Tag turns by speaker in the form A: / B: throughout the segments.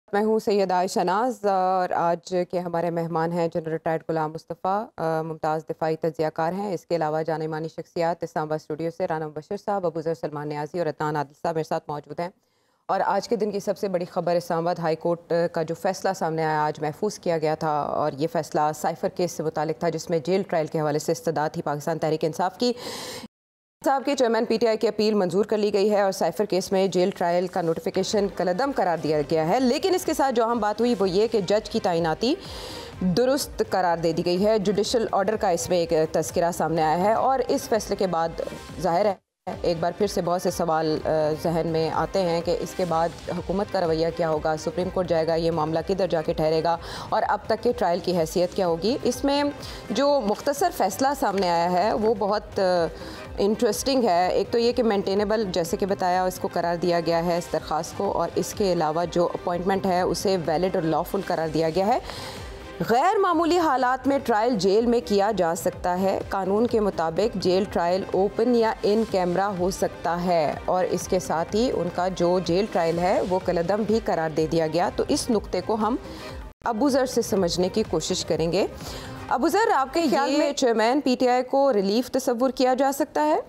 A: मैं हूँ सैयद आयशा नाज और आज के हमारे मेहमान हैं जनरल रिटायर्ड गुलाम मुस्तफ़ा, मुमताज़ दिफाई तज्ज़ियाकार हैं। इसके अलावा जाने मानी शख्सियात इस्लामाबाद स्टूडियो से राना मुबशर साहब, अबूज़र सलमान न्याजी और अदनान आदिल साहब मेरे साथ मौजूद हैं। और आज के दिन की सबसे बड़ी खबर, इस्लामाबाद हाई कोर्ट का जो फैसला सामने आया, आज महफूज किया गया था और ये फैसला साइफ़र केस से मुतालिक था, जिसमें जेल ट्रायल के हवाले से इस्तदा थी पाकिस्तान तहरीक इंसाफ की। साहब के चेयरमैन पीटीआई की अपील मंजूर कर ली गई है और साइफर केस में जेल ट्रायल का नोटिफिकेशन कलअदम करार दिया गया है। लेकिन इसके साथ जो अहम बात हुई वो ये कि जज की तैनाती दुरुस्त करार दे दी गई है। जुडिशल ऑर्डर का इसमें एक तज़किरा सामने आया है और इस फैसले के बाद ज़ाहिर है एक बार फिर से बहुत से सवाल जहन में आते हैं कि इसके बाद हुकूमत का रवैया क्या होगा, सुप्रीम कोर्ट जाएगा, ये मामला किधर जाके ठहरेगा और अब तक के ट्रायल की हैसियत क्या होगी। इसमें जो मुख्तसर फ़ैसला सामने आया है वो बहुत इंटरेस्टिंग है। एक तो ये कि मेंटेनेबल जैसे कि बताया इसको करार दिया गया है इस दरख्वास्त को, और इसके अलावा जो अपॉइंटमेंट है उसे वैलिड और लॉफुल करार दिया गया है। गैर मामूली हालात में ट्रायल जेल में किया जा सकता है। कानून के मुताबिक जेल ट्रायल ओपन या इन कैमरा हो सकता है और इसके साथ ही उनका जो जेल ट्रायल है वो कलअदम भी करार दे दिया गया। तो इस नुक्ते को हम अबूज़र से समझने की कोशिश करेंगे। अबूज़र, आपके ख्याल में चेयरमैन पीटीआई को रिलीफ तस्वुर किया जा सकता है?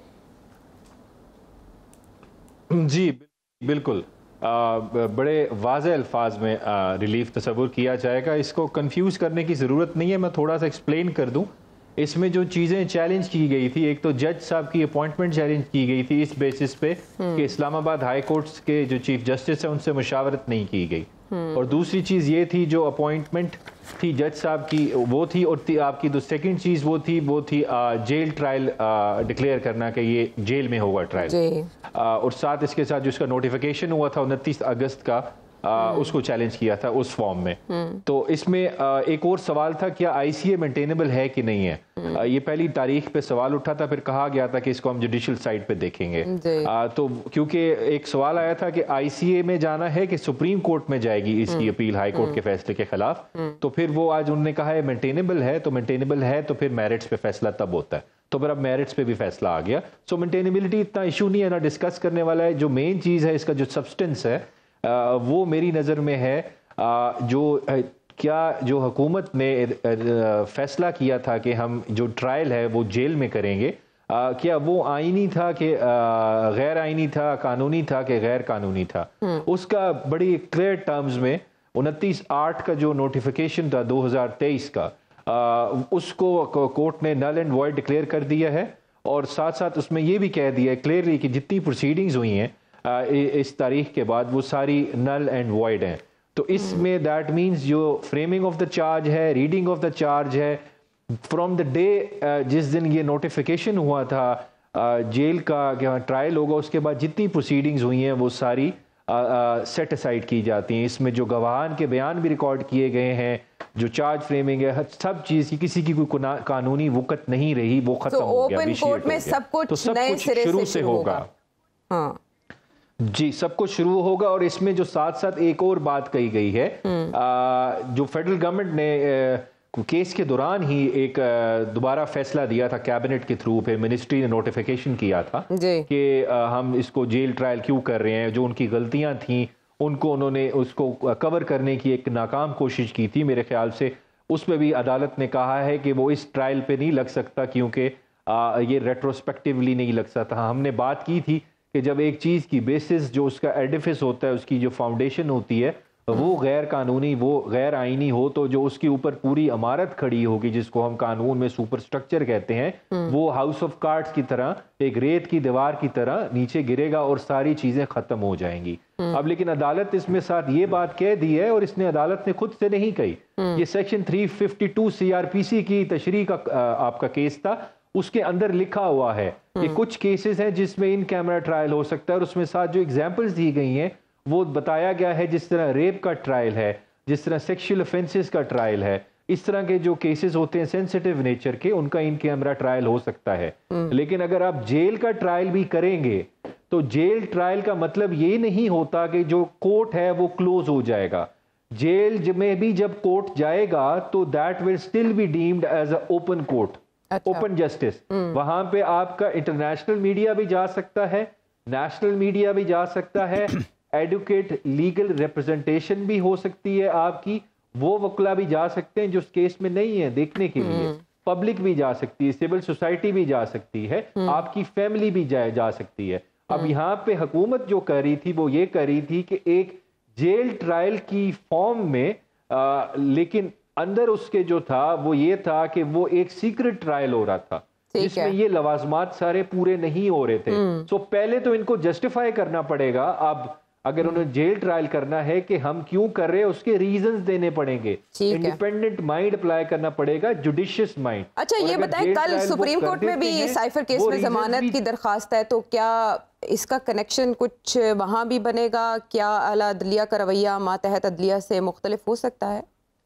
B: जी बिल्कुल, बड़े वाज़ेह अल्फाज में रिलीफ तस्वुर किया जाएगा। इसको कंफ्यूज करने की ज़रूरत नहीं है। मैं थोड़ा सा एक्सप्लेन कर दूं। इसमें जो चीज़ें चैलेंज की गई थी, एक तो जज साहब की अपॉइंटमेंट चैलेंज की गई थी इस बेसिस पे कि इस्लामाबाद हाई कोर्ट्स के जो चीफ जस्टिस है उनसे मुशावरत नहीं की गई, और दूसरी चीज़ ये थी जो अपॉइंटमेंट थी जज साहब की वो थी, और आपकी जो सेकंड चीज़ वो थी जेल ट्रायल डिक्लेयर करना कि ये जेल में होगा ट्रायल, और साथ इसके साथ जो इसका नोटिफिकेशन हुआ था 29 अगस्त का, उसको चैलेंज किया था उस फॉर्म में। तो इसमें एक और सवाल था, क्या आईसीए मेंटेनेबल है कि नहीं है। ये पहली तारीख पे सवाल उठा था, फिर कहा गया था कि इसको हम जुडिशल साइड पे देखेंगे। तो क्योंकि एक सवाल आया था कि आईसीए में जाना है कि सुप्रीम कोर्ट में जाएगी इसकी अपील हाई कोर्ट के फैसले के खिलाफ, तो फिर वो आज उन्होंने कहा है मेंटेनेबल है, तो मेंटेनेबल है तो फिर मेरिट्स पे फैसला तब होता है। तो फिर अब मेरिट्स पे भी फैसला आ गया। सो मेंटेनेबिलिटी इतना इशू नहीं है, ना डिस्कस करने वाला है। जो मेन चीज़ है इसका जो सब्सटेंस है वो मेरी नज़र में है जो हुकूमत ने फैसला किया था कि हम जो ट्रायल है वो जेल में करेंगे, क्या वो आईनी था कि गैर आईनी था, कानूनी था कि गैर कानूनी था। उसका बड़ी क्लियर टर्म्स में 29/8 का जो नोटिफिकेशन था 2023 का, उसको कोर्ट ने नल एंड वॉइड डिक्लेयर कर दिया है, और साथ साथ उसमें यह भी कह दिया है क्लियरली कि जितनी प्रोसीडिंग्स हुई हैं इस तारीख के बाद वो सारी नल एंड वॉइड हैं। तो इसमें दैट मीन्स जो फ्रेमिंग ऑफ द चार्ज है, रीडिंग ऑफ द चार्ज है, फ्रॉम द डे जिस दिन ये नोटिफिकेशन हुआ था जेल का कि ट्रायल होगा, उसके बाद जितनी प्रोसीडिंग्स हुई हैं वो सारी सेट असाइड की जाती हैं। इसमें जो गवाहान के बयान भी रिकॉर्ड किए गए हैं, जो चार्ज फ्रेमिंग है, सब चीज की किसी की कोई कानूनी वक़्त नहीं रही, वो खत्म हो गया।
A: ओपन कोर्ट में सब कुछ
B: शुरू से होगा।
A: हाँ
B: जी, सब कुछ शुरू होगा। और इसमें जो साथ साथ एक और बात कही गई है, जो फेडरल गवर्नमेंट ने केस के दौरान ही एक दोबारा फैसला दिया था कैबिनेट के थ्रू, फिर मिनिस्ट्री ने नोटिफिकेशन किया था कि हम इसको जेल ट्रायल क्यों कर रहे हैं। जो उनकी गलतियां थी उनको उन्होंने उसको कवर करने की एक नाकाम कोशिश की थी मेरे ख्याल से। उसमें भी अदालत ने कहा है कि वो इस ट्रायल पे नहीं लग सकता क्योंकि ये रेट्रोस्पेक्टिवली नहीं लग सकता। हमने बात की थी कि जब एक चीज़ की बेसिस जो उसका एडिफिस होता है, उसकी जो फाउंडेशन होती है, वो गैर कानूनी, वो गैर आईनी हो, तो जो उसके ऊपर पूरी इमारत खड़ी होगी जिसको हम कानून में सुपर स्ट्रक्चर कहते हैं, वो हाउस ऑफ कार्ड्स की तरह, एक रेत की दीवार की तरह नीचे गिरेगा और सारी चीजें खत्म हो जाएंगी। अब लेकिन अदालत इसमें साथ ये बात कह दी है, और इसने अदालत ने खुद से नहीं कही, ये सेक्शन 352 सीआरपीसी की तशरीह का आपका केस था, उसके अंदर लिखा हुआ है कि कुछ केसेस हैं जिसमें इन कैमरा ट्रायल हो सकता है, और उसमें साथ जो एग्जांपल्स दी गई हैं वो बताया गया है, जिस तरह रेप का ट्रायल है, जिस तरह सेक्सुअल ऑफेंसेस का ट्रायल है, इस तरह के जो केसेस होते हैं सेंसिटिव नेचर के, उनका इन कैमरा ट्रायल हो सकता है। लेकिन अगर आप जेल का ट्रायल भी करेंगे तो जेल ट्रायल का मतलब ये नहीं होता कि जो कोर्ट है वो क्लोज हो जाएगा। जेल में भी जब कोर्ट जाएगा तो that will still be deemed as a open court, open justice. वहां पे आपका इंटरनेशनल मीडिया भी जा सकता है, नेशनल मीडिया भी जा सकता है, एडवोकेट लीगल रिप्रेजेंटेशन भी हो सकती है आपकी, वो वकला भी जा सकते हैं जो उस केस में नहीं है देखने के लिए, पब्लिक भी जा सकती है, सिविल सोसाइटी भी जा सकती है, आपकी फैमिली भी जा सकती है। अब यहाँ पे हुकूमत जो कर रही थी वो ये कर रही थी कि एक जेल ट्रायल की फॉर्म में लेकिन अंदर उसके जो था वो ये था कि वो एक सीक्रेट ट्रायल हो रहा था जिसमें ये लवाजमात सारे पूरे नहीं हो रहे थे। सो पहले तो इनको जस्टिफाई करना पड़ेगा। अब अगर उन्हें जेल ट्रायल करना है कि हम क्यों कर रहे हैं उसके रीजंस देने पड़ेंगे, इंडिपेंडेंट माइंड अप्लाई करना पड़ेगा, जुडिशियस माइंड।
A: अच्छा ये बताएं, कल सुप्रीम कोर्ट में भी साइफर केस में जमानत की दरखास्त है, तो क्या इसका कनेक्शन कुछ वहां भी बनेगा? क्या आला अदलिया का रवैया मातहत अदलिया से मुख्तलिफ हो सकता है?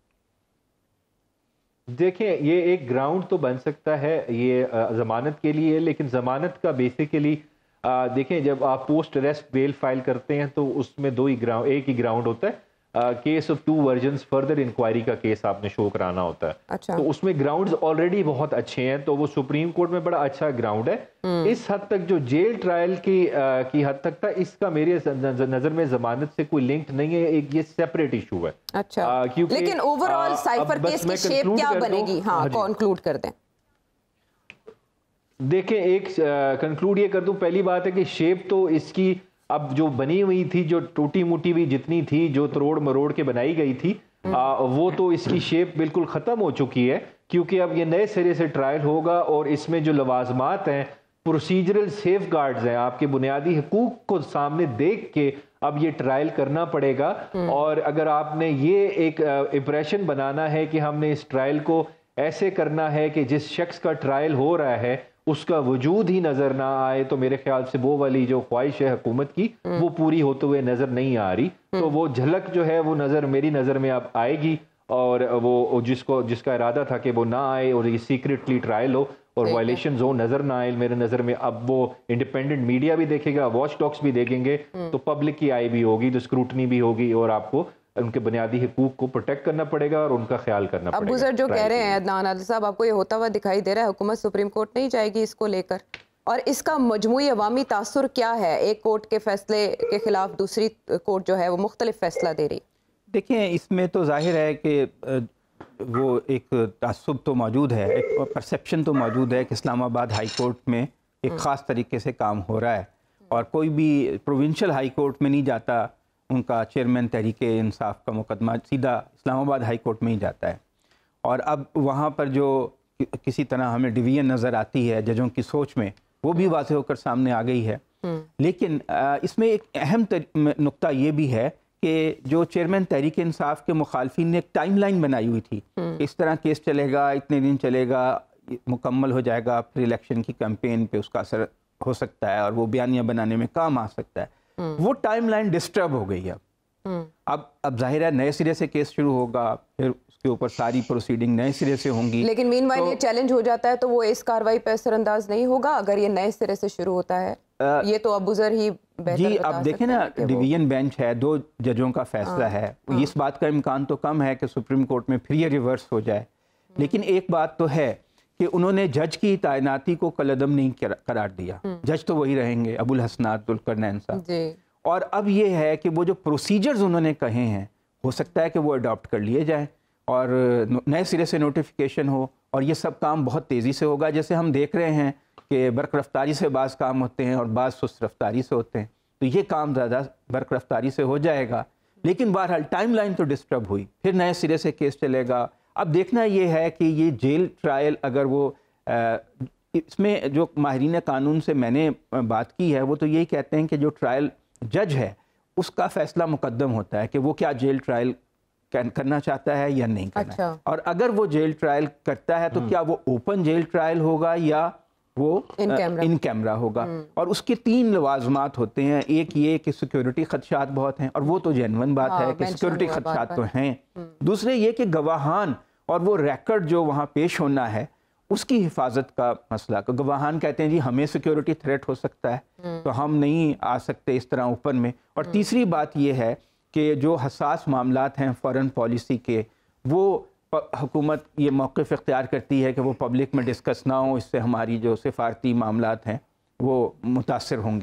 B: देखें, ये एक ग्राउंड तो बन सकता है ये जमानत के लिए, लेकिन जमानत का बेसिकली देखें जब आप पोस्ट अरेस्ट बेल फाइल करते हैं तो उसमें एक ही ग्राउंड होता है, case of 2 versions further inquiry का केस आपने शो कराना होता है।
A: अच्छा।
B: तो उसमें ग्राउंड्स ऑलरेडी बहुत अच्छे हैं, तो वो सुप्रीम कोर्ट में बड़ा अच्छा ग्राउंड है। इस हद तक जो जेल ट्रायल की हद तक था, इसका मेरे नजर में जमानत से कोई लिंक नहीं है, एक ये सेपरेट इशू है।
A: अच्छा, लेकिन ओवरऑल साइफर केस की शेप क्या बनेगी? हाँ, कंक्लूड कर दें।
B: देखें, एक कंक्लूड ये कर दूं, पहली बात है कि शेप तो इसकी अब जो बनी हुई थी, जो टूटी मुटी भी जितनी थी, जो तोड़ मरोड़ के बनाई गई थी, वो तो इसकी शेप बिल्कुल ख़त्म हो चुकी है, क्योंकि अब ये नए सिरे से ट्रायल होगा और इसमें जो लवाजमात हैं, प्रोसीजरल सेफ गार्ड्स हैं, आपके बुनियादी हकूक को सामने देख के अब ये ट्रायल करना पड़ेगा। और अगर आपने ये एक इम्प्रेशन बनाना है कि हमने इस ट्रायल को ऐसे करना है कि जिस शख्स का ट्रायल हो रहा है उसका वजूद ही नजर ना आए, तो मेरे ख्याल से वो वाली जो ख्वाहिश है हुकूमत की वो पूरी होते हुए नजर नहीं आ रही। तो वो झलक जो है वो मेरी नजर में अब आएगी, और वो जिसका इरादा था कि वो ना आए और ये सीक्रेटली ट्रायल हो और वायलेशन हो नजर ना आए, मेरे नजर में अब वो इंडिपेंडेंट मीडिया भी देखेगा, वॉच डॉग्स भी देखेंगे, तो पब्लिक की आई भी होगी, तो स्क्रूटनी भी होगी, और आपको उनके बुनियादी हकूक को प्रोटेक्ट करना पड़ेगा और उनका ख्याल करना पड़ेगा।
A: अबू ज़र जो कह रहे हैं अदनान आदिल साहब, आपको ये होता हुआ दिखाई दे रहा है हुकूमत सुप्रीम कोर्ट नहीं जाएगी इसको लेकर, और इसका मजमूई अवामी तासुर क्या है? एक कोर्ट के फैसले के खिलाफ दूसरी कोर्ट जो है वो मुख्तलिफ फैसला दे रही।
C: देखिए, इसमें तो जाहिर है कि वो एक तासुब तो मौजूद है, एक परसेप्शन तो मौजूद है कि इस्लामाबाद हाई कोर्ट में एक ख़ास तरीके से काम हो रहा है, और कोई भी प्रोविंशियल हाई कोर्ट में नहीं जाता, उनका चेयरमैन तहरीके इंसाफ का मुकदमा सीधा इस्लामाबाद हाई कोर्ट में ही जाता है। और अब वहाँ पर जो किसी तरह हमें डिवीजन नज़र आती है जजों की सोच में, वो भी वाज़ेह होकर सामने आ गई है। लेकिन इसमें एक अहम नुक्ता ये भी है कि जो चेयरमैन तहरीक इंसाफ के मुखालफिन ने एक टाइमलाइन बनाई हुई थी, इस तरह केस चलेगा, इतने दिन चलेगा, मुकम्मल हो जाएगा, फिर इलेक्शन की कैंपेन पे उसका असर हो सकता है और वो बयानिया बनाने में काम आ सकता है। वो टाइमलाइन डिस्टर्ब हो गई है। अब जाहिर है नए सिरे से केस शुरू होगा, फिर उसके ऊपर सारी प्रोसीडिंग नए सिरे से होंगी।
A: लेकिन मीनवाइल ये चैलेंज हो जाता है तो वो इस कार्रवाई पर असरअंदाज नहीं होगा अगर ये नए सिरे से शुरू होता है। ये तो अबू ज़र ही बेहतर
C: जी,
A: बता
C: अब देखें ना, डिवीजन बेंच है, 2 जजों का फैसला है, इस बात का इम्कान तो कम है कि सुप्रीम कोर्ट में फिर ये रिवर्स हो जाए। लेकिन एक बात तो है कि उन्होंने जज की तैनाती को कलअदम नहीं करार दिया। जज तो वही रहेंगे, अबुल हसनात जुल्करनैन साहब। और अब ये है कि वो जो प्रोसीजर्स उन्होंने कहे हैं, हो सकता है कि वो अडॉप्ट कर लिए जाएं और नए सिरे से नोटिफिकेशन हो, और ये सब काम बहुत तेज़ी से होगा। जैसे हम देख रहे हैं कि बरक रफ्तारी से बाज़ काम होते हैं और बाज़ सुस्त रफ्तारी से होते हैं, तो ये काम ज़्यादा बरक रफ्तारी से हो जाएगा। लेकिन बहरहाल टाइमलाइन तो डिस्टर्ब हुई, फिर नए सिरे से केस चलेगा। अब देखना ये है कि ये जेल ट्रायल, अगर वो इसमें जो माहिरीन कानून से मैंने बात की है, वो तो यही कहते हैं कि जो ट्रायल जज है उसका फैसला मुकद्दम होता है कि वो क्या जेल ट्रायल करना चाहता है या नहीं करना।
A: अच्छा।
C: और अगर वो जेल ट्रायल करता है तो क्या वो ओपन जेल ट्रायल होगा या वो इन कैमरा होगा। और उसके 3 लवाजमात होते हैं। एक ये कि सिक्योरिटी खदशात बहुत हैं, और वो तो जेन्युइन बात है कि सिक्योरिटी खदशात तो हैं। दूसरे ये कि गवाहान और वो रिकॉर्ड जो वहाँ पेश होना है उसकी हिफाजत का मसला। तो गवाहान कहते हैं जी हमें सिक्योरिटी थ्रेट हो सकता है, तो हम नहीं आ सकते इस तरह ओपन में। और तीसरी बात ये है कि जो हसास मामलात हैं फॉरेन पॉलिसी के, वो हुकूमत ये मौक़िफ़ इख्तियार करती है कि वो पब्लिक में डिस्कस ना हो, इससे हमारी जो सिफारती मामलात हैं वो मुतासर होंगे।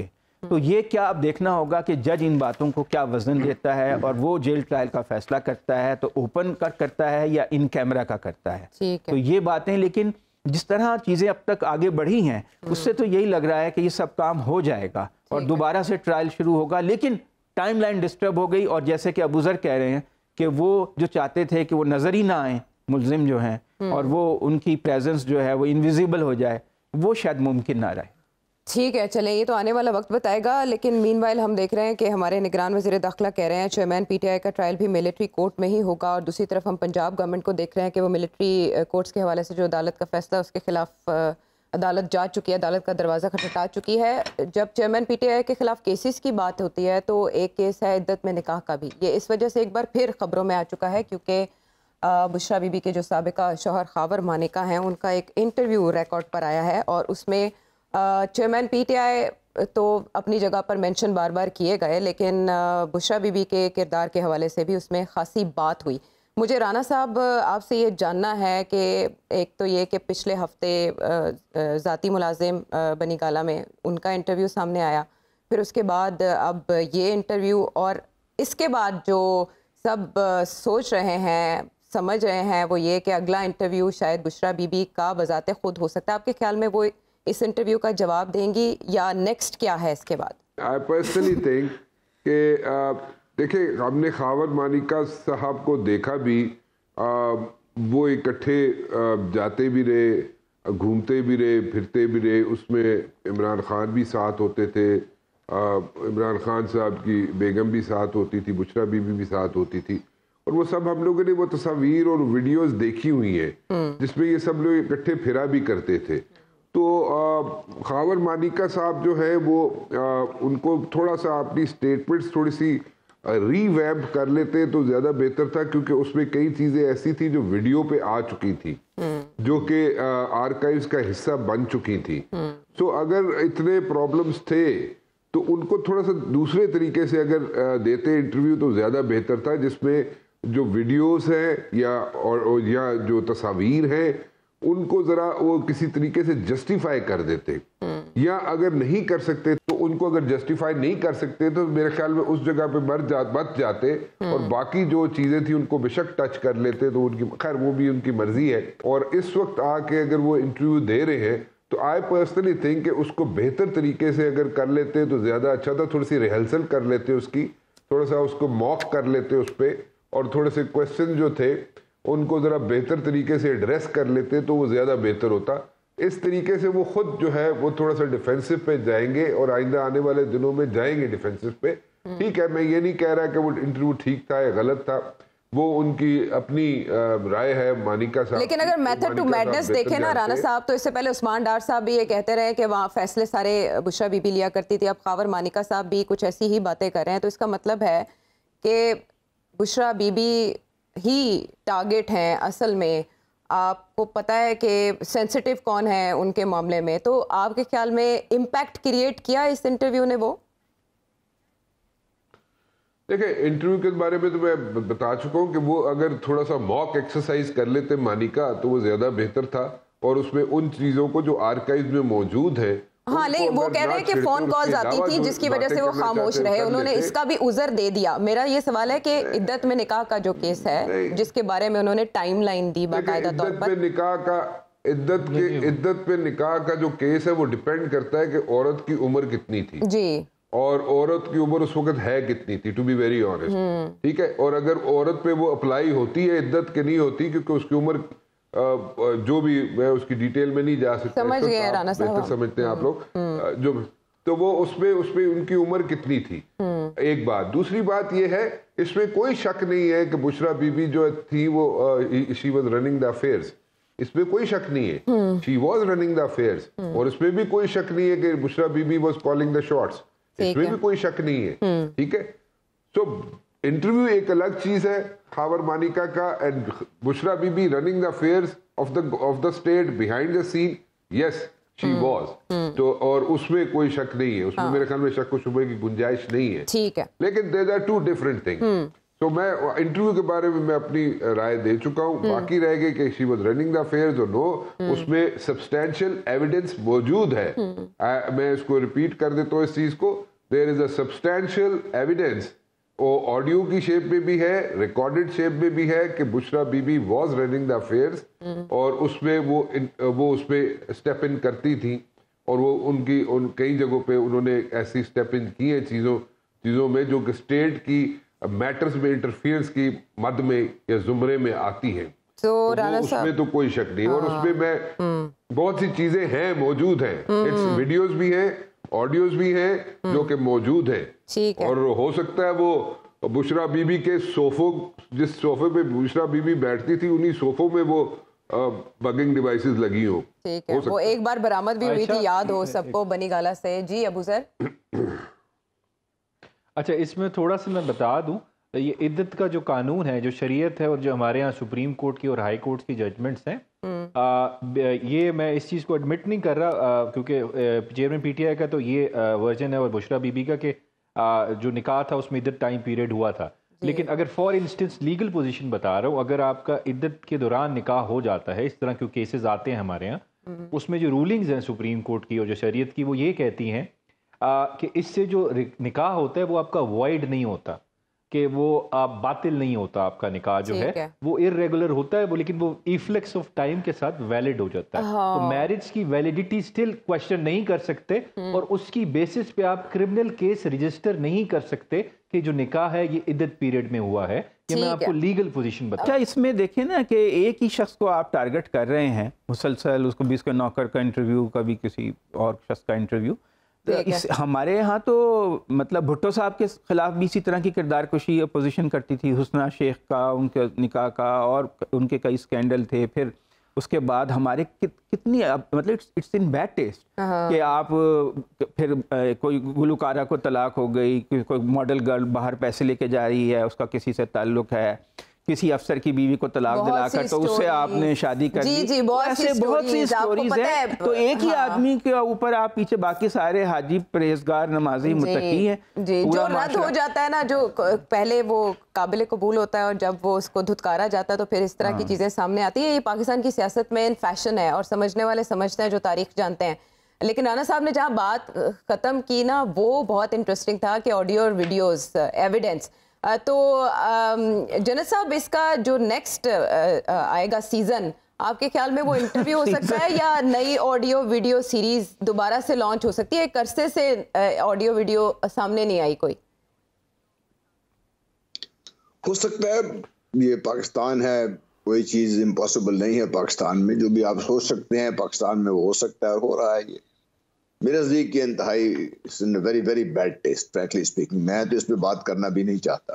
C: तो ये क्या अब देखना होगा कि जज इन बातों को क्या वजन देता है और वो जेल ट्रायल का फैसला करता है तो ओपन करता है या इन कैमरा का करता है। तो ये बातें, लेकिन जिस तरह चीज़ें अब तक आगे बढ़ी हैं उससे तो यही लग रहा है कि ये सब काम हो जाएगा और दोबारा से ट्रायल शुरू होगा। लेकिन टाइमलाइन डिस्टर्ब हो गई और जैसे कि अबूजर कह रहे हैं कि वो जो चाहते थे कि वो नज़र ही ना आए मुल्जिम जो हैं और वो उनकी प्रेजेंस जो है वो इनविजिबल हो जाए, वो शायद मुमकिन ना रहे।
A: ठीक है, चलें, ये तो आने वाला वक्त बताएगा। लेकिन मीनवाइल हम देख रहे हैं कि हमारे निगरान वज़ीर दाखिला कह रहे हैं चेयरमैन पीटीआई का ट्रायल भी मिलिट्री कोर्ट में ही होगा, और दूसरी तरफ हम पंजाब गवर्नमेंट को देख रहे हैं कि वो मिलिट्री कोर्ट्स के हवाले से जो अदालत का फैसला उसके खिलाफ अदालत जा चुकी है, अदालत का दरवाज़ा खटखटा चुकी है। जब चेयरमैन पीटीआई के खिलाफ केसेस की बात होती है तो एक केस है इद्दत में निकाह का भी। ये इस वजह से एक बार फिर खबरों में आ चुका है क्योंकि बुशरा बीबी के जो साबिका शौहर खावर मानिका हैं उनका एक इंटरव्यू रिकॉर्ड पर आया है और उसमें चेयरमैन पीटीआई तो अपनी जगह पर मेंशन बार बार किए गए, लेकिन बुशरा बीबी के किरदार के हवाले से भी उसमें खासी बात हुई। मुझे राना साहब आपसे ये जानना है कि एक तो ये कि पिछले हफ्ते ज़ाती मुलाजिम बनी गाला में उनका इंटरव्यू सामने आया, फिर उसके बाद अब ये इंटरव्यू, और इसके बाद जो सब सोच रहे हैं, समझ रहे हैं, वो ये कि अगला इंटरव्यू शायद बुशरा बीबी का बजाते खुद हो सकता है। आपके ख्याल में वो इस इंटरव्यू का जवाब देंगी या नेक्स्ट क्या है इसके बाद?
D: आई पर्सनली थिंक कि देखिए, हमने खावर मानिका साहब को देखा भी, वो इकट्ठे जाते भी रहे, घूमते भी रहे, फिरते भी रहे। उसमें इमरान खान भी साथ होते थे, इमरान खान साहब की बेगम भी साथ होती थी, बुशरा बीबी भी साथ होती थी, और वो सब हम लोगों ने वो तस्वीर और वीडियोस देखी हुई हैं जिसमें ये सब लोग इकट्ठे फिरा भी करते थे। तो खावर मानिका साहब जो है वो उनको थोड़ा सा अपनी स्टेटमेंट्स थोड़ी सी रीवैम्प कर लेते तो ज़्यादा बेहतर था, क्योंकि उसमें कई चीज़ें ऐसी थी जो वीडियो पे आ चुकी थी, जो कि आर्काइव्स का हिस्सा बन चुकी थी। सो अगर इतने प्रॉब्लम्स थे तो उनको थोड़ा सा दूसरे तरीके से अगर देते इंटरव्यू तो ज़्यादा बेहतर था, जिसमें जो वीडियोस हैं या जो तस्वीर है उनको ज़रा वो किसी तरीके से जस्टिफाई कर देते, या अगर नहीं कर सकते तो उनको अगर जस्टिफाई नहीं कर सकते तो मेरे ख्याल में उस जगह पे बच जाते और बाकी जो चीज़ें थी उनको बेशक टच कर लेते, तो उनकी खैर वो भी उनकी मर्जी है। और इस वक्त आके अगर वो इंटरव्यू दे रहे हैं तो आई पर्सनली थिंक कि उसको बेहतर तरीके से अगर कर लेते तो ज़्यादा अच्छा था। थोड़ी सी रिहर्सल कर लेते उसकी, थोड़ा सा उसको मॉक कर लेते उस पर, और थोड़े से क्वेश्चन जो थे उनको ज़रा बेहतर तरीके से एड्रेस कर लेते तो वो ज़्यादा बेहतर होता। इस तरीके से वो खुद जो है वो थोड़ा सा डिफेंसिव पे जाएंगे और आइंदा आने वाले दिनों में जाएंगे डिफेंसिव पे। ठीक है, मैं ये नहीं कह रहा कि वो इंटरव्यू ठीक था या गलत था, वो उनकी अपनी राय है मानिका साहब।
A: लेकिन अगर मेथड टू मैडनेस देखें ना राना साहब, तो इससे पहले उस्मान डार साहब भी ये कहते रहे कि वहाँ फैसले सारे बुशरा बीबी लिया करती थी। अब खावर मानिका साहब भी कुछ ऐसी ही बातें कर रहे हैं, तो इसका मतलब है कि बुशरा बीबी ही टारगेट हैं असल में। आपको पता है कि सेंसिटिव कौन है उनके मामले में, तो आपके ख्याल में इम्पैक्ट क्रिएट किया इस इंटरव्यू ने? वो
D: देखिए, इंटरव्यू के बारे में तो मैं बता चुका हूँ कि वो अगर थोड़ा सा मॉक एक्सरसाइज कर लेते मानिका तो वो ज्यादा बेहतर था, और उसमें उन चीजों को जो आर्काइव में मौजूद है।
A: हाँ, नहीं, वो कह रहे हैं कि फोन कॉल्स आती थी जिसकी वजह से वो खामोश रहे, उन्होंने इसका भी उज़र दे दिया। मेरा ये सवाल है कि इद्दत में निकाह का जो केस है जिसके बारे में उन्होंने टाइमलाइन दी बाकायदा तौर पर,
D: इद्दत पे निकाह का जो केस है वो डिपेंड करता है कि औरत की उम्र कितनी थी
A: जी, और
D: औरत की उम्र उस वक्त है कितनी थी, टू बी वेरी ऑनेस्ट। ठीक है, और अगर औरत पे वो अप्लाई होती है, इद्दत के नहीं होती, क्योंकि उसकी उम्र जो भी, मैं उसकी डिटेल में नहीं जा सकता,
A: समझ गए राना साहब,
D: समझते हैं आप लोग जो, तो वो उसमें उनकी उम्र कितनी थी, एक बात। दूसरी बात ये है, इसमें कोई शक नहीं है कि बुशरा बीबी जो थी वो she was running the affairs, इसमें कोई शक नहीं है, she was running the affairs, और इसमें भी कोई शक नहीं है कि Bushra Bibi was calling the shots, इसमें भी कोई शक नहीं है। ठीक है, तो इंटरव्यू एक अलग चीज है खावर मानिका का, and Bushra Bibi running the affairs of the state behind the scene, yes she was, तो और उसमें कोई शक नहीं है, उसमें मेरे ख्याल में शक व शुबे की गुंजाइश नहीं है।
A: ठीक है,
D: लेकिन there are two different things. तो मैं इंटरव्यू के बारे में मैं अपनी राय दे चुका हूँ, बाकी रह गई कि she was running the affairs और नो, उसमें सब्सटैंशियल एविडेंस मौजूद है। मैं इसको रिपीट कर देता हूँ इस चीज को there is a substantial evidence, वो ऑडियो की शेप में भी है, रिकॉर्डेड शेप में भी है कि Bushra Bibi was running the affairs, और उसमें वो उसमें स्टेप इन करती थी, और वो उन कई जगहों पे उन्होंने ऐसी स्टेप इन की है चीज़ों में जो कि स्टेट की मैटर्स में इंटरफियरेंस की मद में या जुमरे में आती हैं।
A: तो
D: उसमें तो कोई शक नहीं, और उसमें मैं बहुत सी चीजें हैं, मौजूद हैं, इट्स वीडियोस भी हैं, ऑडियोज भी हैं जो कि मौजूद हैं, और हो सकता है वो बुशरा बीबी के जिस सोफे पे बुशरा बीबी बैठती थी उन्हीं सोफों में वो बगिंग डिवाइसेस लगी हो।
A: ठीक है, वो एक बार बरामद भी हुई थी, याद हो सबको, बनीगाला से। जी अबू सर।
B: अच्छा, इसमें थोड़ा सा मैं बता दूं, ये इद्दत का जो कानून है, जो शरीयत है, और जो हमारे यहाँ सुप्रीम कोर्ट की और हाई कोर्ट की जजमेंट्स हैं, ये मैं इस चीज़ को एडमिट नहीं कर रहा क्योंकि चेयरमैन पीटीआई का तो ये वर्जन है और बुशरा बीबी का कि जो निकाह था उसमें इद्दत टाइम पीरियड हुआ था। लेकिन अगर फॉर इंस्टेंस लीगल पोजीशन बता रहा हूँ, अगर आपका इद्दत के दौरान निकाह हो जाता है, इस तरह के केसेस आते हैं हमारे यहाँ, उसमें जो रूलिंग्स हैं सुप्रीम कोर्ट की और जो शरीयत की, वो ये कहती हैं कि इससे जो निकाह होता है वो आपका वॉइड नहीं होता, कि वो बातिल नहीं होता, आपका निकाह जो है वो इररेगुलर होता है वो, लेकिन वो इफ्लेक्स ऑफ टाइम के साथ वैलिड हो जाता है। तो मैरिज की वैलिडिटी स्टिल क्वेश्चन नहीं कर सकते, और उसकी बेसिस पे आप क्रिमिनल केस रजिस्टर नहीं कर सकते कि जो निकाह है ये इद्दत पीरियड में हुआ है। ये मैं आपको लीगल पोजीशन बता।
C: अच्छा, इसमें देखिए ना कि एक ही शख्स को आप टारगेट कर रहे हैं मुसलसल, उसको भी इसका नौकर का इंटरव्यू, कभी किसी और शख्स का इंटरव्यू। तो हमारे यहाँ तो मतलब भुट्टो साहब के खिलाफ भी इसी तरह की किरदार कुशी अपोजिशन करती थी, हुस्ना शेख का, उनके निकाह का, और उनके कई स्कैंडल थे। फिर उसके बाद हमारे कितनी मतलब इट्स इन बैड टेस्ट कि आप फिर कोई गुलकारा को तलाक हो गई, कोई मॉडल गर्ल बाहर पैसे लेके जा रही है, उसका किसी से ताल्लुक है, किसी अफसर की बीवी को तलाक दिलाकर तो उससे आपने शादी कर ली।
A: जी, बहुत सी
C: स्टोरीज हैं। तो एक ही आदमी के ऊपर आप पीछे बाकी सारे हाजी, परहेजगार, नमाजी, मुत्तकी हैं।
A: जी, जो रद्द हो जाता है ना, जो पहले वो काबिल कबूल होता है और जब वो उसको धुतकारा जाता है तो फिर इस तरह की चीजें सामने आती है। ये पाकिस्तान की सियासत में फैशन है और समझने वाले समझते हैं जो तारीख जानते हैं। लेकिन राना साहब ने जहाँ बात खत्म की ना, वो बहुत इंटरेस्टिंग था कि ऑडियो और वीडियोस एविडेंस। तो जनत साहब, इसका जो नेक्स्ट आएगा सीजन, आपके ख्याल में वो इंटरव्यू हो सकता है या नई ऑडियो वीडियो सीरीज दोबारा से लॉन्च हो सकती है? एक अरसे से ऑडियो वीडियो सामने नहीं आई कोई।
E: हो सकता है, ये पाकिस्तान है, कोई चीज इम्पॉसिबल नहीं है पाकिस्तान में। जो भी आप सोच सकते हैं पाकिस्तान में वो हो सकता है, हो रहा है। ये मेरे नजदीक की इंतहाई very very bad taste, frankly speaking. मैं तो इस पे बात करना भी नहीं चाहता।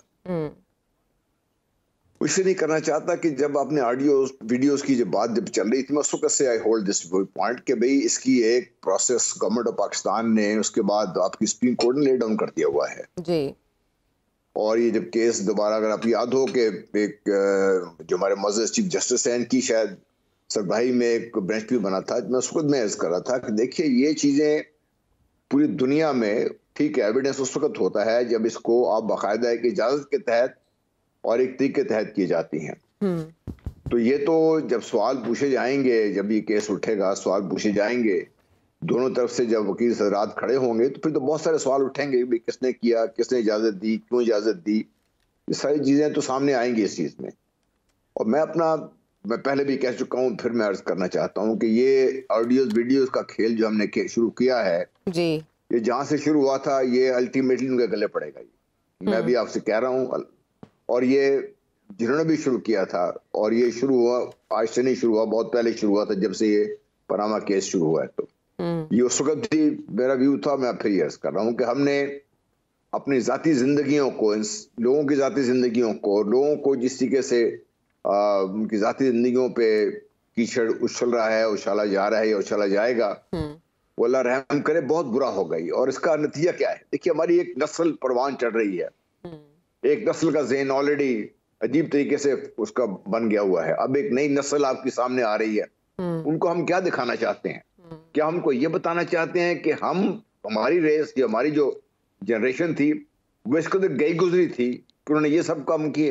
E: इसलिए नहीं करना चाहता कि जब आपने ऑडियो वीडियोस की जब बात जब चल रही थी, मैं उस वक्त से आई होल्ड दिस पॉइंट कि भाई इसकी एक प्रोसेस गवर्नमेंट ऑफ पाकिस्तान ने, उसके बाद आपकी सुप्रीम कोर्ट ने ले डाउन कर दिया हुआ है
A: जी।
E: और ये जब केस दोबारा, अगर आप याद हो कि एक जो हमारे मौजूद चीफ जस्टिस हैं, इनकी शायद सरबराही में एक बेंच भी बना था, मैं उस वक्त मैं अर्ज कर रहा था कि देखिए ये चीजें पूरी दुनिया में, ठीक है, एविडेंस उस वक्त होता है जब इसको आप बाकायदा एक इजाजत के तहत और एक तरीके के तहत की जाती हैं। तो ये तो जब सवाल पूछे जाएंगे, जब ये केस उठेगा, सवाल पूछे जाएंगे दोनों तरफ से, जब वकील हज़रात खड़े होंगे तो फिर तो बहुत सारे सवाल उठेंगे भी, किसने किया, किसने इजाजत दी, क्यों इजाजत दी, ये सारी चीजें तो सामने आएंगी इस चीज में। और मैं पहले भी कह चुका हूँ, फिर मैं अर्ज करना चाहता हूँ कि ये ऑडियोज वीडियोज का खेल जो हमने शुरू किया है
A: जी, ये
E: जहाँ से शुरू हुआ था, ये अल्टीमेटली उनके गले पड़ेगा। ये मैं भी आपसे कह रहा हूँ, और ये जिन्होंने भी शुरू किया था, और ये शुरू हुआ आज से नहीं शुरू हुआ, बहुत पहले शुरू हुआ था, जब से ये पनामा केस शुरू हुआ है। तो ये उस वक्त भी मेरा व्यू था। मैं फिर अर्ज कर रहा हूँ कि हमने अपनी जाती जिंदगियों को, लोगों की जाती जिंदगियों को, लोगों को जिस तरीके से उनकी जाती जिंदगियों पे कीचड़ उछल रहा है, उछाला जा रहा है या उछाला जाएगा, वो अल्लाह रहम करे, बहुत बुरा हो गई। और इसका नतीजा क्या है? देखिए, हमारी एक नस्ल परवान चढ़ रही है, एक नस्ल का ज़हन ऑलरेडी अजीब तरीके से उसका बन गया हुआ है। अब एक नई नस्ल आपके सामने आ रही है, उनको हम क्या दिखाना चाहते हैं? क्या हमको ये बताना चाहते हैं कि हमारी रेस, हमारी जो जनरेशन थी वो इसको तो गई गुजरी थी कि उन्होंने ये सब काम किए,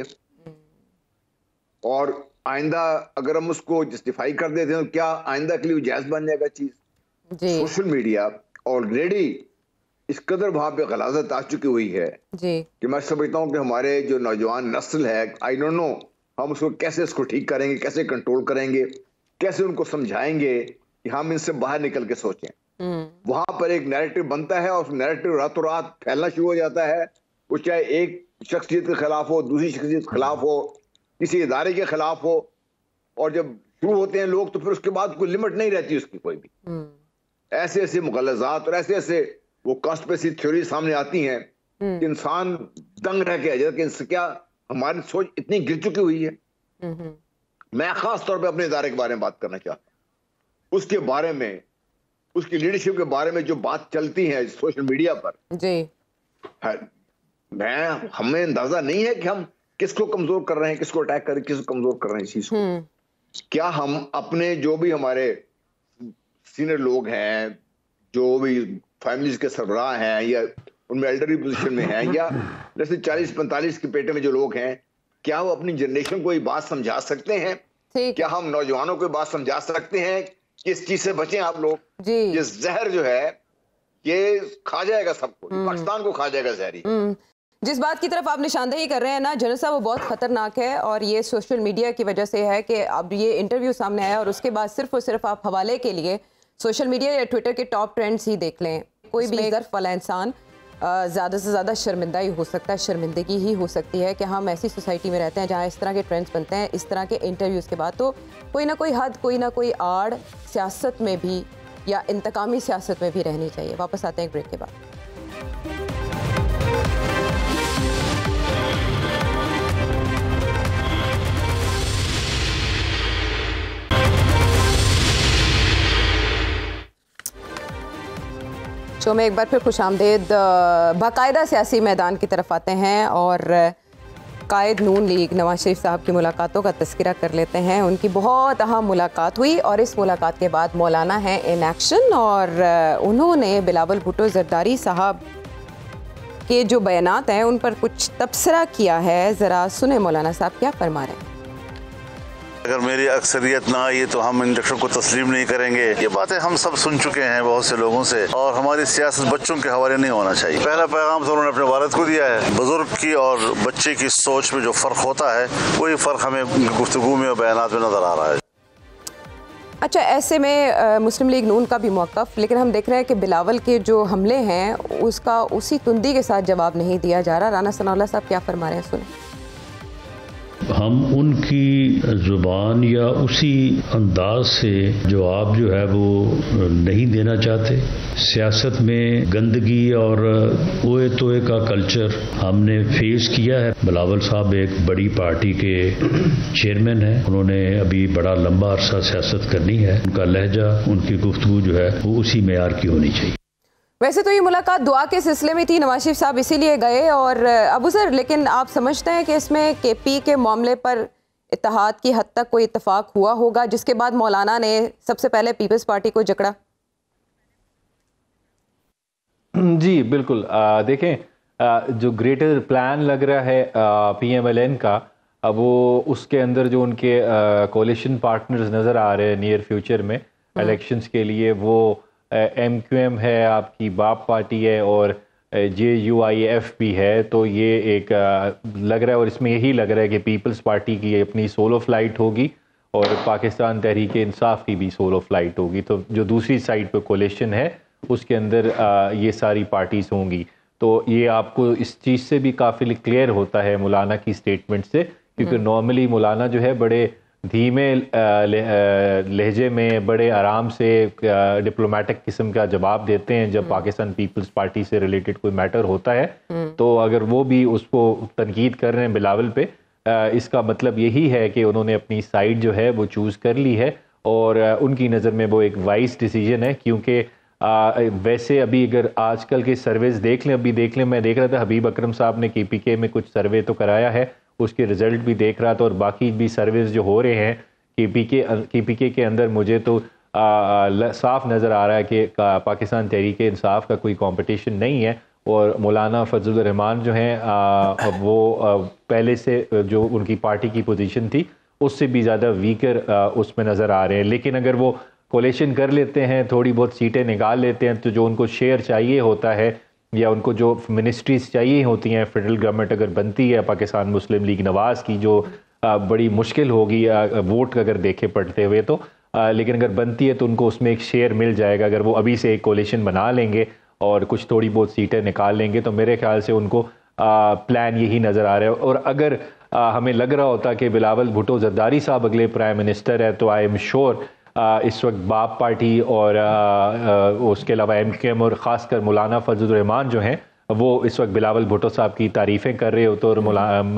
E: और आइंदा अगर हम उसको जस्टिफाई कर देते हैं तो क्या आइंदा के लिए जायज बन जाएगा चीज? सोशल मीडिया ऑलरेडी इस कदर वहां पे गलाजत आ चुकी हुई है
A: जी
E: कि मैं समझता हूँ कि हमारे जो नौजवान नस्ल है, आई डोंट नो हम उसको कैसे इसको ठीक करेंगे, कैसे कंट्रोल करेंगे, कैसे उनको समझाएंगे कि हम इनसे बाहर निकल के सोचें। वहां पर एक नैरेटिव बनता है और उस नैरेटिव रातों रात फैलना शुरू हो जाता है। वो चाहे एक शख्सियत के खिलाफ हो, दूसरी शख्सियत के खिलाफ हो, किसी इदारे के खिलाफ हो, और जब शुरू होते हैं लोग तो फिर उसके बाद कोई लिमिट नहीं रहती उसकी कोई भी। ऐसे ऐसे मुगलजात और ऐसे ऐसे वो कॉन्स्पिरेसी थ्योरी सामने आती हैं कि इंसान दंग रह के कि इनसे क्या हमारी सोच इतनी गिर चुकी हुई है। मैं खास तौर पे अपने इदारे के बारे में बात करना चाहता हूँ, उसके बारे में, उसकी लीडरशिप के बारे में जो बात चलती है सोशल मीडिया पर
A: जी
E: हमें अंदाजा नहीं है कि हम किसको कमजोर कर रहे हैं, किसको अटैक कर रहे हैं, किसको कमजोर कर रहे हैं इस चीज को। क्या हम अपने जो भी हमारे सीनियर लोग हैं, जो भी फैमिलीज के सरबराह हैं या उनमें एल्डरली पोजीशन में हैं, या जैसे 40-45 के पेटे में जो लोग हैं, क्या वो अपनी जनरेशन को ये बात समझा सकते हैं? क्या हम नौजवानों को बात समझा सकते हैं कि इस चीज से बचें आप लोग? ये जहर जो है ये खा जाएगा सबको, पाकिस्तान को खा जाएगा जहरी।
A: जिस बात की तरफ आप निशानदेही कर रहे हैं ना जनरल साहब, वो बहुत खतरनाक है और ये सोशल मीडिया की वजह से है कि अब ये इंटरव्यू सामने आया और उसके बाद सिर्फ और सिर्फ आप हवाले के लिए सोशल मीडिया या ट्विटर के टॉप ट्रेंड्स ही देख लें। कोई भी ज़र्फ वाला इंसान ज़्यादा से ज़्यादा शर्मिंदा ही हो सकता है, शर्मिंदगी ही हो सकती है कि हम ऐसी सोसाइटी में रहते हैं जहाँ इस तरह के ट्रेंड्स बनते हैं, इस तरह के इंटरव्यूज़ के बाद तो कोई ना कोई हद, कोई ना कोई आड़ सियासत में भी या इंतकामी सियासत में भी रहनी चाहिए। वापस आते हैं एक ब्रेक के बाद। शो में एक बार फिर खुशामदेद। बाकायदा सियासी मैदान की तरफ आते हैं और कायद नून लीग नवाज शरीफ साहब की मुलाकातों का तस्करा कर लेते हैं। उनकी बहुत अहम मुलाकात हुई और इस मुलाकात के बाद मौलाना हैं इन एक्शन और उन्होंने बिलावल भुट्टो जरदारी साहब के जो बयानात हैं उन पर कुछ तबसरा किया है। ज़रा सुने मौलाना साहब क्या फरमा रहे हैं।
F: अगर मेरी अक्सरियत ना आई तो हम इंडक्शन को तस्लीम नहीं करेंगे। ये बातें हम सब सुन चुके हैं बहुत से लोगों से, और हमारी सियासत बच्चों के हवाले नहीं होना चाहिए। पहला पैगाम तो उन्होंने अपने वालिद को दिया है। बुजुर्ग की और बच्चे की सोच में जो फ़र्क होता है वही फ़र्क हमें गुफ्तगू में और बयानात में नज़र आ रहा है।
A: अच्छा, ऐसे में मुस्लिम लीग नून का भी मौक़िफ़, लेकिन हम देख रहे हैं कि बिलावल के जो हमले हैं उसका उसी तुंदी के साथ जवाब नहीं दिया जा रहा। राना सनाउल्लाह साहब क्या फरमा रहे हैं, सुने।
G: हम उनकी ज़ुबान या उसी अंदाज से जवाब जो है वो नहीं देना चाहते। सियासत में गंदगी और ओए तोए का कल्चर हमने फेस किया है। बिलावल साहब एक बड़ी पार्टी के चेयरमैन हैं, उन्होंने अभी बड़ा लंबा अरसा सियासत करनी है। उनका लहजा, उनकी गुफ्तगू जो है वो उसी मेयार की होनी चाहिए।
A: वैसे तो ये मुलाकात दुआ के सिलसिले में थी, नवाज शरीफ साहब इसीलिए गए। और अबू सर, लेकिन आप समझते हैं कि इसमें केपी के मामले पर इत्तेहाद की हद तक कोई इत्तेफाक हुआ होगा, जिसके बाद मौलाना ने सबसे पहले पीपल्स पार्टी को जकड़ा?
B: जी बिल्कुल। देखें, जो ग्रेटर प्लान लग रहा है PMLN का, वो उसके अंदर जो उनके कोalition पार्टनर्स नज़र आ रहे हैं नियर फ्यूचर में इलेक्शंस के लिए, वो MQM है, आपकी बाप पार्टी है, और JUIF भी है। तो ये एक लग रहा है, और इसमें यही लग रहा है कि पीपल्स पार्टी की अपनी सोलो फ्लाइट होगी और पाकिस्तान तहरीक इंसाफ की भी सोलो फ्लाइट होगी। तो जो दूसरी साइड पे कोलिशन है उसके अंदर ये सारी पार्टीज होंगी। तो ये आपको इस चीज़ से भी काफ़ी क्लियर होता है मौलाना की स्टेटमेंट से, क्योंकि नॉर्मली मौलाना जो है बड़े धीमे लहजे में, बड़े आराम से डिप्लोमेटिक किस्म का जवाब देते हैं जब पाकिस्तान पीपल्स पार्टी से रिलेटेड कोई मैटर होता है। तो अगर वो भी उसको तनकीद कर रहे हैं बिलावल पे, इसका मतलब यही है कि उन्होंने अपनी साइड जो है वो चूज़ कर ली है और उनकी नज़र में वो एक वाइज डिसीजन है। क्योंकि वैसे अभी अगर आजकल के सर्वेज देख लें, मैं देख रहा था हबीब अकरम साहब ने KPK में कुछ सर्वे तो कराया है, उसके रिजल्ट भी देख रहा था, और बाकी भी सर्वेज जो हो रहे हैं KPK के अंदर मुझे तो साफ नज़र आ रहा है कि पाकिस्तान तहरीक इंसाफ का कोई कंपटीशन नहीं है। और मौलाना फजलुर रहमान जो हैं वो पहले से जो उनकी पार्टी की पोजीशन थी उससे भी ज़्यादा वीकर उसमें नज़र आ रहे हैं। लेकिन अगर वो कोलेशन कर लेते हैं, थोड़ी बहुत सीटें निकाल लेते हैं, तो जो उनको शेयर चाहिए होता है या उनको जो मिनिस्ट्रीज चाहिए होती हैं, फेडरल गवर्नमेंट अगर बनती है पाकिस्तान मुस्लिम लीग नवाज़ की, जो बड़ी मुश्किल होगी वोट अगर देखे पड़ते हुए तो, लेकिन अगर बनती है तो उनको उसमें एक शेयर मिल जाएगा। अगर वो अभी से एक कोलिशन बना लेंगे और कुछ थोड़ी बहुत सीटें निकाल लेंगे तो मेरे ख्याल से उनको प्लान यही नज़र आ रहा है। और अगर हमें लग रहा होता कि बिलावल भुट्टो जरदारी साहब अगले प्राइम मिनिस्टर है तो आई एम श्योर इस वक्त बाप पार्टी और उसके अलावा MKM और ख़ासकर मौलाना फजल रहमान जो हैं वो इस वक्त बिलावल भुट्टो साहब की तारीफ़ें कर रहे होते और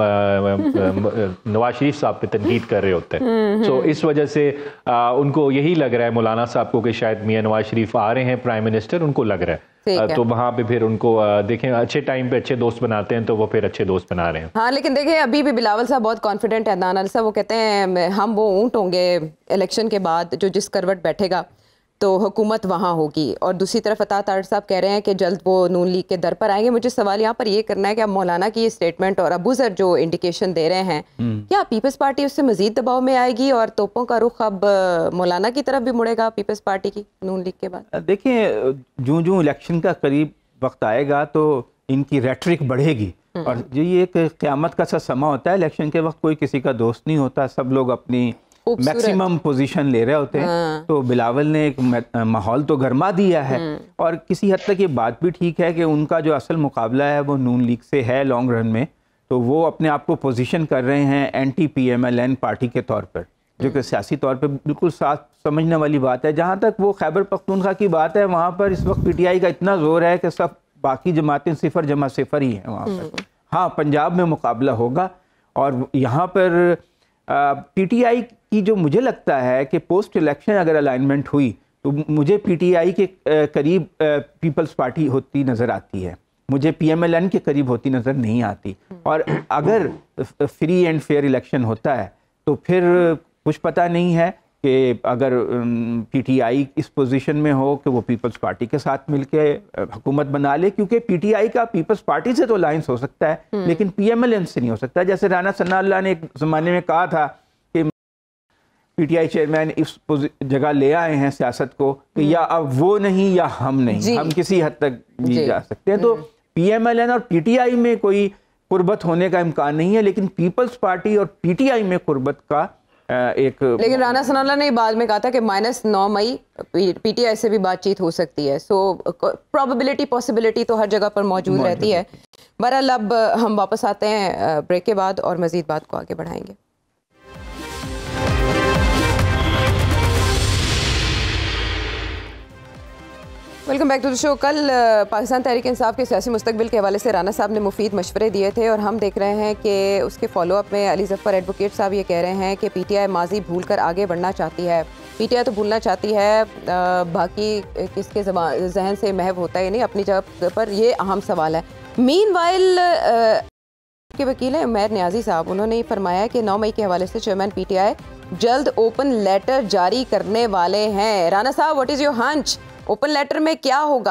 B: नवाज शरीफ साहब पे तनकीद कर रहे होते हैं। सो इस वजह से उनको यही लग रहा है मौलाना साहब को कि शायद मियां नवाज शरीफ आ रहे हैं प्राइम मिनिस्टर, उनको लग रहा है तो वहाँ पे फिर उनको देखें अच्छे टाइम पे अच्छे दोस्त बनाते हैं तो वो फिर अच्छे दोस्त बना रहे हैं।
A: हाँ, लेकिन देखिए अभी भी बिलावल साहब बहुत कॉन्फिडेंट है। अदनान अली साहब वो कहते हैं हम वो ऊँट होंगे इलेक्शन के बाद जो जिस करवट बैठेगा तो हुकूमत वहाँ होगी। और दूसरी तरफ अता तारड़ साहब कह रहे हैं कि जल्द वो नून लीग के दर पर आएंगे। मुझे सवाल यहाँ पर ये करना है कि अब मौलाना की ये स्टेटमेंट और अबू ज़र जो इंडिकेशन दे रहे हैं, क्या पीपल्स पार्टी उससे मजीद दबाव में आएगी और तोपों का रुख अब मौलाना की तरफ भी मुड़ेगा पीपल्स पार्टी की नून लीग के बाद?
C: देखिए, जो जो इलेक्शन का करीब वक्त आएगा तो इनकी रेटरिक बढ़ेगी और जो ये एक क़यामत का सा समा होता है, इलेक्शन के वक्त कोई किसी का दोस्त नहीं होता, सब लोग अपनी मैक्सिमम पोजीशन ले रहे होते हैं। तो बिलावल ने एक माहौल तो गरमा दिया है और किसी हद तक ये बात भी ठीक है कि उनका जो असल मुकाबला है वो नून लीग से है लॉन्ग रन में, तो वो अपने आप को पोजीशन कर रहे हैं एंटी PMLN पार्टी के तौर पर, जो कि सियासी तौर पर बिल्कुल साफ समझने वाली बात है। जहाँ तक वो खैबर पख्तूनख्वा की बात है, वहाँ पर इस वक्त PTI का इतना जोर है कि सब बाकी जमातें 0-0 ही हैं वहाँ पर। हाँ, पंजाब में मुकाबला होगा और यहाँ पर PTI की जो मुझे लगता है कि पोस्ट इलेक्शन अगर अलाइनमेंट हुई तो मुझे PTI के करीब पीपल्स पार्टी होती नज़र आती है, मुझे PMLN के करीब होती नज़र नहीं आती। और अगर फ्री एंड फेयर इलेक्शन होता है तो फिर कुछ पता नहीं है कि अगर PTI इस पोजीशन में हो कि वो पीपल्स पार्टी के साथ मिलके हुकूमत बना ले, क्योंकि PTI का पीपल्स पार्टी से तो अलायंस हो सकता है लेकिन PMLN से नहीं हो सकता। जैसे राना सनाउल्लाह ने एक ज़माने में कहा था कि PTI चेयरमैन इस जगह ले आए हैं सियासत को कि या अब वो नहीं या हम नहीं, हम किसी हद तक भी जा सकते हैं। तो PMLN और PTI में कोई कुर्बत होने का इम्कान नहीं है, लेकिन पीपल्स पार्टी और PTI में कुर्बत का एक। लेकिन
A: राना सनाउल्लाह ने बाद में कहा था कि -9 मई PTI से भी बातचीत हो सकती है। सो प्रोबेबिलिटी पॉसिबिलिटी तो हर जगह पर मौजूद रहती है। बहरहाल अब हम वापस आते हैं ब्रेक के बाद और मजीद बात को आगे बढ़ाएंगे। Welcome back to the show. कल पाकिस्तान तहरीक इंसाफ के सियासी मुस्तकबिल के हवाले से राना साहब ने मुफीद मशवरे दिए थे और हम देख रहे हैं कि उसके फॉलोअप में अली ज़फ़र एडवोकेट साहब ये कह रहे हैं कि PTI माजी भूल कर आगे बढ़ना चाहती है। PTI तो भूलना चाहती है, बाकी किसके जहन से महव होता है नहीं अपनी जगह पर, ये अहम सवाल है। मीनवाइल के वकील हैं उमैर न्याजी साहब, उन्होंने फरमाया कि 9 मई के हवाले से चेयरमैन PTI जल्द ओपन लेटर जारी करने वाले हैं। राना साहब, what is your hunch? Open letter में क्या होगा?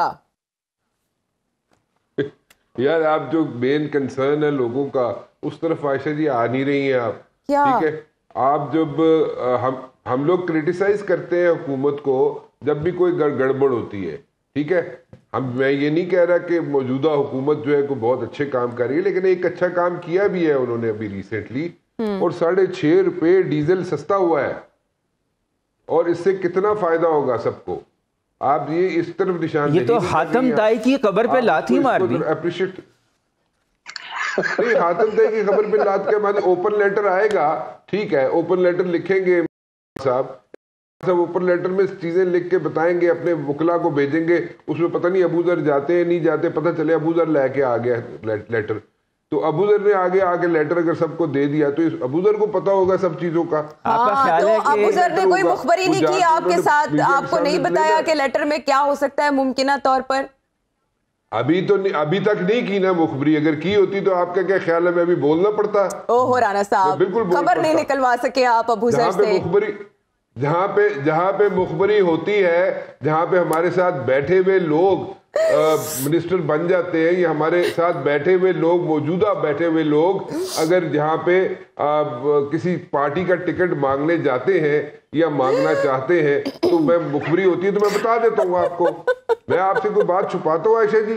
D: यार, आप जो मेन कंसर्न है लोगों का उस तरफ आयशा जी आ नहीं रही हैं आप।
A: क्या?
D: ठीक है, आप जब हम लोग क्रिटिसाइज करते हैं हुकूमत को जब भी कोई गड़बड़ होती है, ठीक है, मैं ये नहीं कह रहा कि मौजूदा हुकूमत जो है कोई बहुत अच्छे काम कर रही है, लेकिन एक अच्छा काम किया भी है उन्होंने अभी रिसेंटली, और 6.5 रुपए डीजल सस्ता हुआ है और इससे कितना फायदा होगा सबको। आप ये इस तरफ निशान,
C: ये तो हातम ताई की खबर पे लाठी मार दी।
D: अप्रिशिएट नहीं, हातम ताई की खबर पे लात के बाद ओपन लेटर आएगा, ठीक है, ओपन लेटर लिखेंगे साहब, सब ओपन लेटर में चीजें लिख के बताएंगे, अपने वकला को भेजेंगे, उसमें पता नहीं अबू ज़र जाते हैं नहीं जाते, पता चले अबू ज़र लेके आ गया लेटर, तो अबू ज़र ने आगे लेटर अगर सबको दे दिया तो अबू ज़र को पता होगा सब चीजों का।
C: आपका ख्याल है कि
A: अबू ज़र ने कोई मुखबरी नहीं की आपके साथ, आपको नहीं बताया कि लेटर में क्या हो सकता है मुमकिना तौर पर?
D: अभी तक नहीं की ना मुखबरी, अगर की होती तो आपका क्या ख्याल है मैं अभी बोलना पड़ता?
A: ओहो राना साहब,
D: बिल्कुल
A: खबर नहीं निकलवा सके आप अबू ज़र से।
D: जहाँ पे मुखबरी होती है, जहाँ पे हमारे साथ बैठे हुए लोग मिनिस्टर बन जाते हैं, या हमारे साथ बैठे हुए लोग, मौजूदा बैठे हुए लोग अगर जहाँ पे किसी पार्टी का टिकट मांगने जाते हैं या मांगना चाहते हैं तो मैं मुखबरी होती है तो मैं बता देता हूँ आपको। मैं आपसे कोई बात छुपाता हूँ आयशा जी?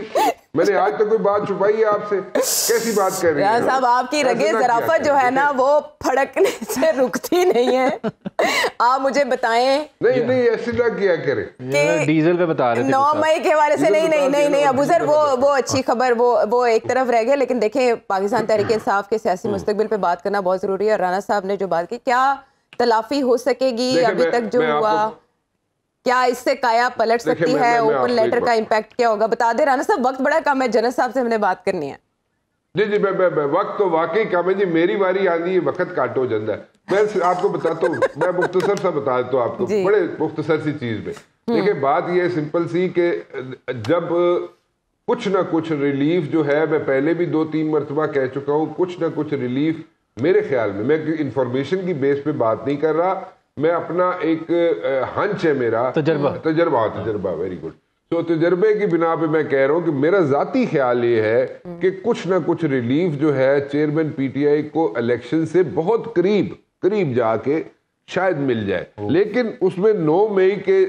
D: मैंने आज तक कोई बात छुपाई है आपसे? कैसी बात कर रही हैं
A: साहब? आपकी रगे ज़राफ़त जो है ना वो फड़कने से रुकती नहीं है। आप मुझे बताएं।
D: नहीं नहीं, ऐसे ना किया करें।
B: डीजल पे बता रहे थे
A: 9 मई के हवाले से। नहीं अबू ज़र, वो अच्छी खबर वो एक तरफ रह गया, लेकिन देखें पाकिस्तान तहरीक इंसाफ के सियासी मुस्तकबिल पे बात करना बहुत ज़रूरी है। राना साहब ने जो बात की, क्या तलाफी हो सकेगी अभी तक जो हुआ? क्या इससे काया पलट सकती है? ओपन लेटर का इम्पैक्ट क्या होगा? बता दे राना साहब, वक्त बड़ा कम है, जनरल साहब से हमने बात करनी है।
D: जी जी, मैं वक्त तो वाकई कम है जी। मेरी बारी आनी है, वक्त काटो जंदा है। मैं आपको बताता हूँ, मैं मुख्तसर सा बता देता हूँ आपको, बड़े मुख्तसर सी चीज में। देखिए बात ये सिंपल सी कि जब कुछ ना कुछ रिलीफ जो है, मैं पहले भी 2-3 मरतबा कह चुका हूँ, कुछ ना कुछ रिलीफ मेरे ख्याल में, मैं इंफॉर्मेशन की बेस पे बात नहीं कर रहा, मैं अपना एक हंच है मेरा, तजर्बा वेरी गुड। तो तजर्बे की बिना पे मैं कह रहा हूँ कि मेरा जाती ख्याल ये है कि कुछ ना कुछ रिलीफ जो है चेयरमैन पीटीआई को इलेक्शन से बहुत करीब जाके शायद मिल जाए। लेकिन उसमें 9 मई के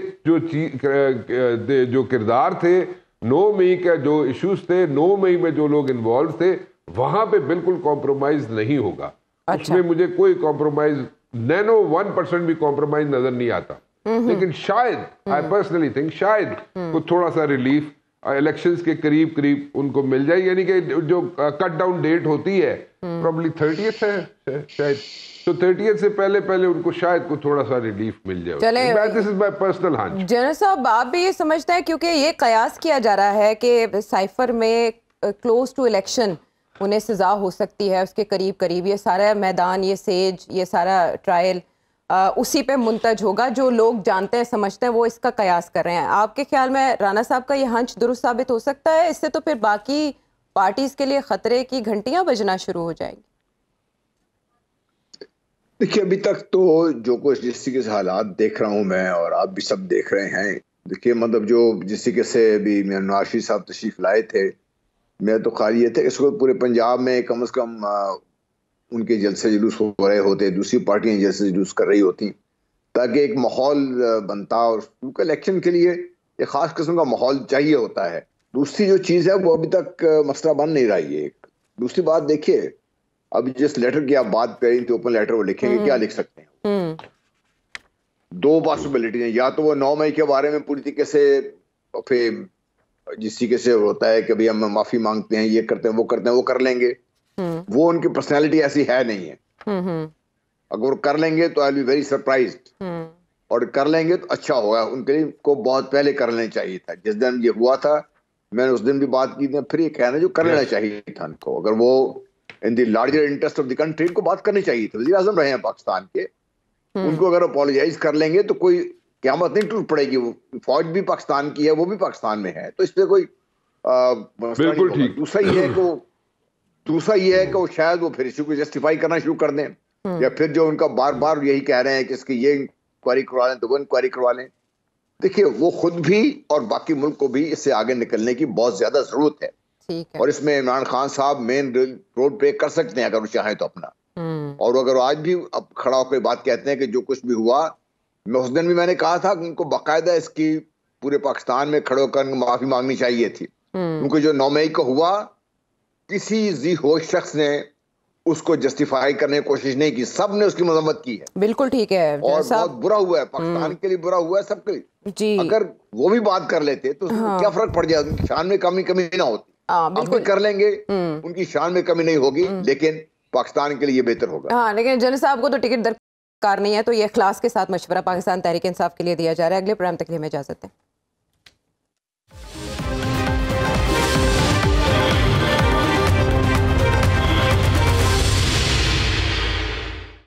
D: जो किरदार थे, 9 मई का जो इश्यूज थे, 9 मई में जो लोग इन्वॉल्व थे, वहां पे बिल्कुल कॉम्प्रोमाइज नहीं होगा। उसमें मुझे कोई कॉम्प्रोमाइज, नैनो 1% भी कॉम्प्रोमाइज नजर नहीं आता। लेकिन शायद आई पर्सनली थिंक शायद कुछ थोड़ा सा रिलीफ इलेक्शंस के करीब उनको मिल जाए, यानी कि जो कट डाउन डेट होती है प्रॉब्ली 30th है शायद, तो 30th से पहले उनको शायद कुछ थोड़ा सा रिलीफ मिल जाए। This is my personal hunch.
A: General साहब, आप भी ये समझते हैं, क्योंकि ये कयास किया जा रहा है कि साइफर में क्लोज टू इलेक्शन उन्हें सजा हो सकती है, उसके करीब ये सारा मैदान, ये सेज, ये सारा ट्रायल उसी पे मुंतज होगा। जो लोग जानते हैं, समझते हैं, वो इसका कयास कर रहे हैं। आपके ख्याल में राना साहब का ये हंच दुरुस्त साबित हो सकता है? इससे तो फिर बाकी पार्टीज के लिए खतरे की घंटियां बजना शुरू हो जाएंगी।
E: देखिए अभी तक तो जो कुछ जिस तरीके से हालात देख रहा हूं मैं, और आप भी सब देख रहे हैं, देखिए मतलब जो जिस तरीके से अभी नवाज शरीफ साहब तशरीफ लाए थे, मैं तो ख्याल ये थे इसको पूरे पंजाब में कम से कम उनके जलसे जुलूस हो रहे होते, दूसरी पार्टियां जलसे जुलूस कर रही होती, ताकि एक माहौल बनता, और क्योंकि इलेक्शन के लिए एक खास किस्म का माहौल चाहिए होता है। दूसरी जो चीज़ है वो अभी तक मसला बन नहीं रही है। दूसरी बात देखिए, अभी जिस लेटर की आप बात कर रही थी, ओपन लेटर, वो लिखेंगे, क्या लिख सकते हैं? 2 पॉसिबिलिटी है, या तो वो 9 मई के बारे में पूरी तरीके से, फिर जिस तरीके से होता है कि भाई हम माफी मांगते हैं, ये करते हैं, वो कर लेंगे। वो उनकी पर्सनैलिटी ऐसी है नहीं है। अगर वो कर लेंगे तो आई बी वेरी सरप्राइज्ड, और कर लेंगे तो अच्छा होगा उनके लिए। को बहुत पहले कर लेना चाहिए था। जिस दिन ये हुआ था, मैंने उस दिन भी बात की थी, फिर ये कहना जो कर लेना चाहिए था उनको, अगर वो in the larger interest of the country को बात करनी चाहिए थी। वज़ीर आज़म रहे हैं पाकिस्तान के, उनको अगर अपोलोजाइज कर लेंगे तो कोई क़यामत नहीं टूट पड़ेगी। वो फौज भी पाकिस्तान की है, वो भी पाकिस्तान में है, तो इस पे कोई
D: बिल्कुल ठीक।
E: दूसरा ये है कि वो शायद वो फिर इशू को जस्टिफाई करना शुरू कर दें, या फिर जो उनका बार बार यही कह रहे हैं कि इसकी ये इंक्वायरी करवा लें, तो वो इंक्वायरी करवा लें। देखिए वो खुद भी और बाकी मुल्क को भी इससे आगे निकलने की बहुत ज्यादा जरूरत है, और इसमें इमरान खान साहब मेन रोड ब्रेक कर सकते हैं अगर वो चाहें तो अपना। और अगर आज भी अब खड़ा होकर बात कहते हैं कि जो कुछ भी हुआ, मैं उस दिन भी मैंने कहा था कि उनको बाकायदा इसकी पूरे पाकिस्तान में खड़े होकर माफी मांगनी चाहिए थी, क्योंकि जो 9 मई को हुआ, किसी जी होश शख्स ने उसको जस्टिफाई करने की कोशिश नहीं की, सब ने उसकी मजम्मत की है।
A: बिल्कुल ठीक है,
E: और बहुत बुरा हुआ है, पाकिस्तान के लिए बुरा हुआ है, सबके लिए जी। अगर वो भी बात कर लेते तो क्या फर्क पड़ जाए, उनकी शान में कमी ना होती। अब भी कर लेंगे, उनकी शान में कमी नहीं होगी, लेकिन पाकिस्तान के लिए ये बेहतर होगा।
A: हाँ, लेकिन जनरल साहब को तो टिकट दरकार नहीं है, तो ये इखलास के साथ मशवरा पाकिस्तान तहरीक इंसाफ के लिए दिया जा रहा है। अगले प्रोग्राम तक के लिए हमें इजाजत दें।